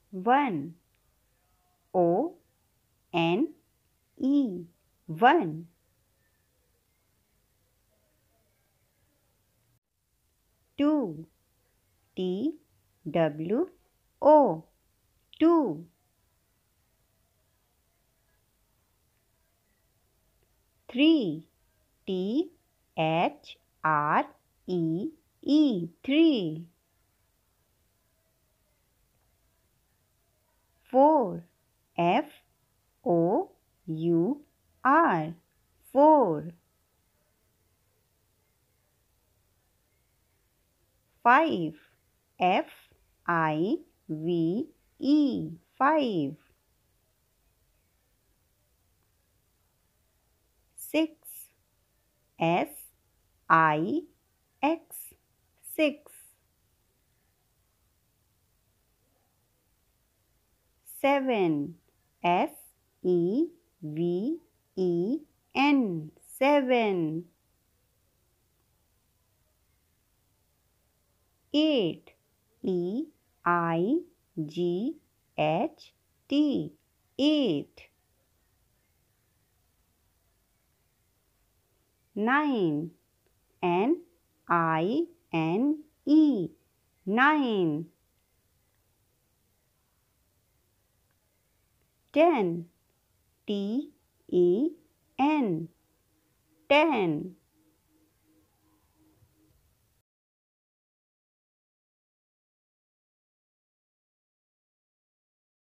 one. O-N-E, one. Two. T-W-O, two. Three. T-H-R-E-E, three. Four. F-O-U-R, four. Five. F-I-V-E, five. Six. S-I-X, six. Seven. S-E-V-E-N, seven. Eight. E-I-G-H-T, eight. Nine. N-I-N-E, nine. 10. T-E-N, ten.